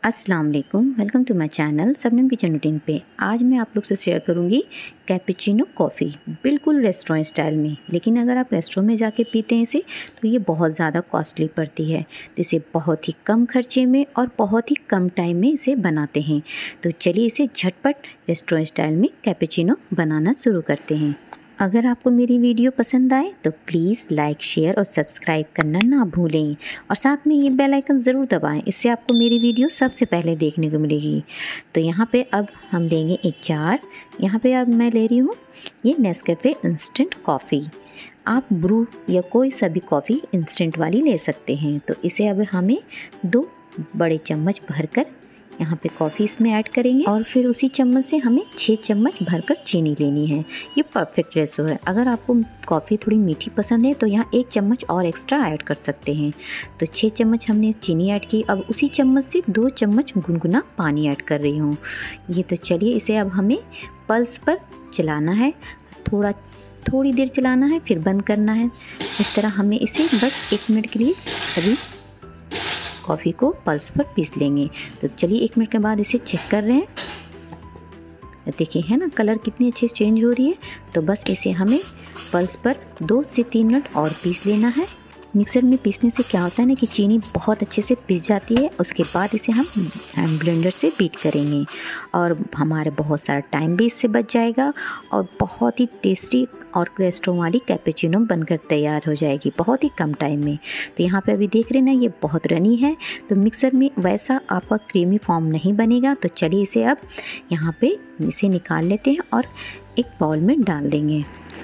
अस्सलाम वालेकुम, welcome to my channel Shabnam kitchen routine पे। आज मैं आप लोग से शेयर करूंगी कैपेचिनो कॉफ़ी, बिल्कुल रेस्टोरेंट स्टाइल में। लेकिन अगर आप रेस्टोरेंट में जाके पीते हैं इसे तो ये बहुत ज़्यादा कॉस्टली पड़ती है। तो इसे बहुत ही कम खर्चे में और बहुत ही कम टाइम में इसे बनाते हैं। तो चलिए इसे झटपट रेस्टोरेंट स्टाइल में कैपेचिनो बनाना शुरू करते हैं। अगर आपको मेरी वीडियो पसंद आए तो प्लीज़ लाइक, शेयर और सब्सक्राइब करना ना भूलें और साथ में ये बेल आइकन ज़रूर दबाएं। इससे आपको मेरी वीडियो सबसे पहले देखने को मिलेगी। तो यहाँ पे अब हम लेंगे एक जार। यहाँ पे अब मैं ले रही हूँ ये नेस्कैफ़े इंस्टेंट कॉफ़ी। आप ब्रू या कोई सा भी कॉफ़ी इंस्टेंट वाली ले सकते हैं। तो इसे अब हमें 2 बड़े चम्मच भरकर यहाँ पे कॉफ़ी इसमें ऐड करेंगे और फिर उसी चम्मच से हमें 6 चम्मच भरकर चीनी लेनी है। ये परफेक्ट रेशो है। अगर आपको कॉफ़ी थोड़ी मीठी पसंद है तो यहाँ 1 चम्मच और एक्स्ट्रा ऐड कर सकते हैं। तो 6 चम्मच हमने चीनी ऐड की। अब उसी चम्मच से 2 चम्मच गुनगुना पानी ऐड कर रही हूँ। ये तो चलिए इसे अब हमें पल्स पर चलाना है। थोड़ी देर चलाना है, फिर बंद करना है। इस तरह हमें इसे बस 1 मिनट के लिए अभी कॉफ़ी को पल्स पर पीस लेंगे। तो चलिए 1 मिनट के बाद इसे चेक कर रहे हैं। देखिए है ना, कलर कितनी अच्छे से चेंज हो रही है। तो बस इसे हमें पल्स पर 2 से 3 मिनट और पीस लेना है। मिक्सर में पीसने से क्या होता है ना कि चीनी बहुत अच्छे से पिस जाती है। उसके बाद इसे हम हैंड ब्लेंडर से बीट करेंगे और हमारे बहुत सारा टाइम भी इससे बच जाएगा और बहुत ही टेस्टी और रेस्टोरेंट वाली कैपेचिनो बनकर तैयार हो जाएगी बहुत ही कम टाइम में। तो यहाँ पे अभी देख रहे हैं ना, ये बहुत रनी है। तो मिक्सर में वैसा आपका क्रीमी फॉर्म नहीं बनेगा। तो चलिए इसे अब यहाँ पे इसे निकाल लेते हैं और एक बाउल में डाल देंगे।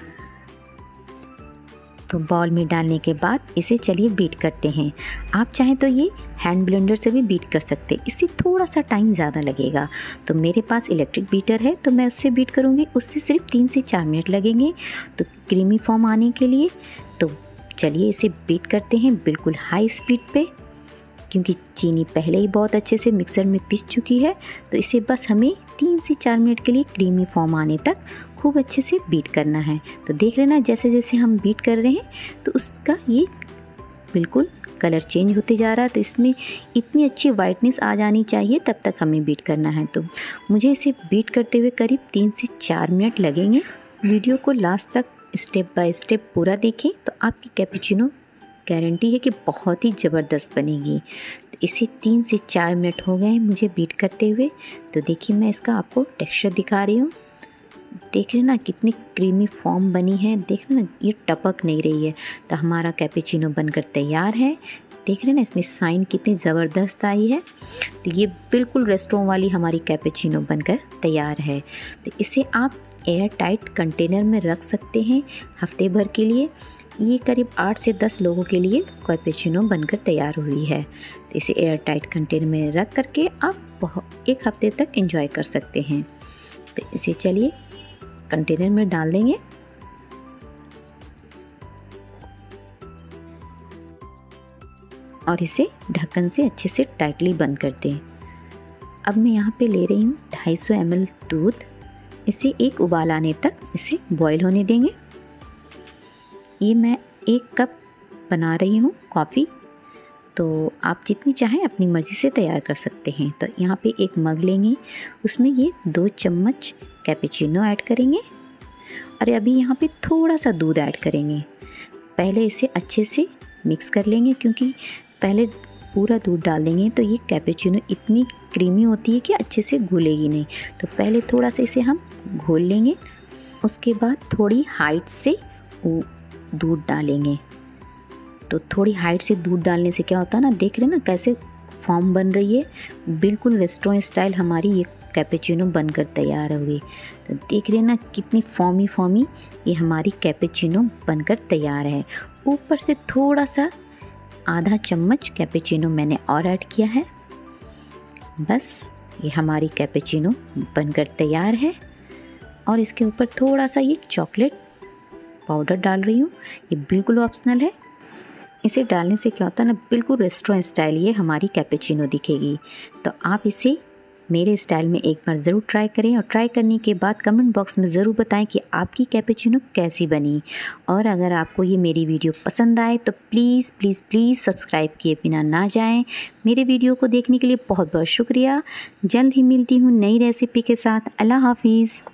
तो बाउल में डालने के बाद इसे चलिए बीट करते हैं। आप चाहें तो ये हैंड ब्लेंडर से भी बीट कर सकते हैं, इससे थोड़ा सा टाइम ज़्यादा लगेगा। तो मेरे पास इलेक्ट्रिक बीटर है तो मैं उससे बीट करूँगी। उससे सिर्फ 3 से 4 मिनट लगेंगे तो क्रीमी फॉर्म आने के लिए। तो चलिए इसे बीट करते हैं बिल्कुल हाई स्पीड पे, क्योंकि चीनी पहले ही बहुत अच्छे से मिक्सर में पिस चुकी है। तो इसे बस हमें 3 से 4 मिनट के लिए क्रीमी फॉर्म आने तक खूब अच्छे से बीट करना है। तो देख रहे हैं ना, जैसे जैसे हम बीट कर रहे हैं तो उसका ये बिल्कुल कलर चेंज होते जा रहा है। तो इसमें इतनी अच्छी वाइटनेस आ जानी चाहिए, तब तक हमें बीट करना है। तो मुझे इसे बीट करते हुए करीब 3 से 4 मिनट लगेंगे। वीडियो को लास्ट तक स्टेप बाय स्टेप पूरा देखें तो आपकी कैपेचिनो गारंटी है कि बहुत ही ज़बरदस्त बनेगी। तो इसे 3 से 4 मिनट हो गए मुझे बीट करते हुए। तो देखिए मैं इसका आपको टेक्सचर दिखा रही हूँ। देख रहे ना कितनी क्रीमी फॉर्म बनी है। देख रहे ना, ये टपक नहीं रही है। तो हमारा कैपेचिनो बनकर तैयार है। देख रहे ना इसमें साइन कितनी ज़बरदस्त आई है। तो ये बिल्कुल रेस्टोरेंट वाली हमारी कैपेचिनो बनकर तैयार है। तो इसे आप एयर टाइट कंटेनर में रख सकते हैं हफ्ते भर के लिए। ये करीब 8 से 10 लोगों के लिए कैपेचिनो बनकर तैयार हुई है। तो इसे एयर टाइट कंटेनर में रख करके आप 1 हफ्ते तक एंजॉय कर सकते हैं। तो इसे चलिए कंटेनर में डाल देंगे और इसे ढक्कन से अच्छे से टाइटली बंद कर दें। अब मैं यहाँ पे ले रही हूँ 250 ml दूध। इसे एक उबाल आने तक इसे बॉईल होने देंगे। ये मैं 1 कप बना रही हूँ कॉफ़ी। तो आप जितनी चाहें अपनी मर्ज़ी से तैयार कर सकते हैं। तो यहाँ पे एक मग लेंगे, उसमें ये 2 चम्मच कैपेचिनो ऐड करेंगे और अभी यहाँ पे थोड़ा सा दूध ऐड करेंगे। पहले इसे अच्छे से मिक्स कर लेंगे, क्योंकि पहले पूरा दूध डाल देंगे तो ये कैपेचिनो इतनी क्रीमी होती है कि अच्छे से घुलेगी नहीं। तो पहले थोड़ा सा इसे हम घोल लेंगे, उसके बाद थोड़ी हाइट से दूध डालेंगे। तो थोड़ी हाइट से दूध डालने से क्या होता है ना, देख रहे हैं ना कैसे फॉर्म बन रही है। बिल्कुल रेस्टोरेंट स्टाइल हमारी ये कैपेचिनो बनकर तैयार हो गई। तो देख रहे हैं ना कितनी फॉर्मी ये हमारी कैपेचिनो बनकर तैयार है। ऊपर से थोड़ा सा आधा चम्मच कैपेचिनो मैंने और ऐड किया है। बस ये हमारी कैपेचिनो बनकर तैयार है। और इसके ऊपर थोड़ा सा ये चॉकलेट पाउडर डाल रही हूँ। ये बिल्कुल ऑप्शनल है। इसे डालने से क्या होता है ना, बिल्कुल रेस्टोरेंट स्टाइल ये हमारी कैपेचिनो दिखेगी। तो आप इसे मेरे स्टाइल में एक बार ज़रूर ट्राई करें और ट्राई करने के बाद कमेंट बॉक्स में ज़रूर बताएं कि आपकी कैपेचिनो कैसी बनी। और अगर आपको ये मेरी वीडियो पसंद आए तो प्लीज़ प्लीज़ प्लीज़ सब्सक्राइब किए बिना ना जाएं। मेरे वीडियो को देखने के लिए बहुत बहुत शुक्रिया। जल्द ही मिलती हूँ नई रेसिपी के साथ। अल्लाह हाफिज़।